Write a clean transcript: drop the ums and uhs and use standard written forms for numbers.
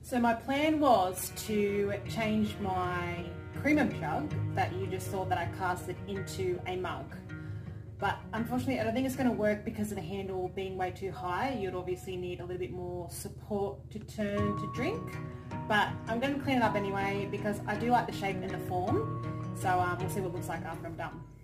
So my plan was to change my creamer jug that you just saw that I casted into a mug. But unfortunately, I don't think it's going to work because of the handle being way too high. You'd obviously need a little bit more support to turn to drink. But I'm going to clean it up anyway because I do like the shape and the form. So we'll see what it looks like after I'm done.